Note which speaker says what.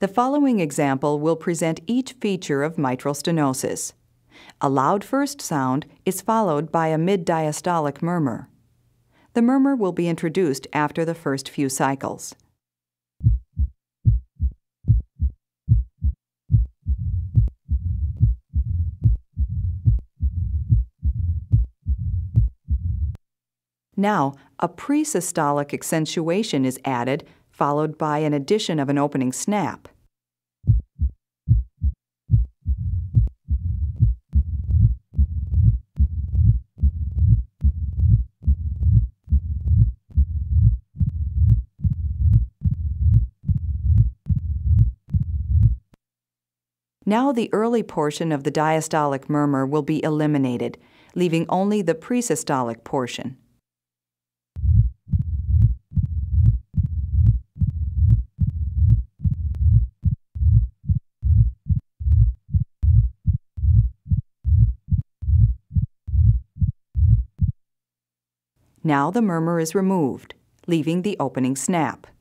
Speaker 1: The following example will present each feature of mitral stenosis. A loud first sound is followed by a mid-diastolic murmur. The murmur will be introduced after the first few cycles. Now, a pre-systolic accentuation is added, followed by an addition of an opening snap. Now the early portion of the diastolic murmur will be eliminated, leaving only the pre-systolic portion. Now the murmur is removed, leaving the opening snap.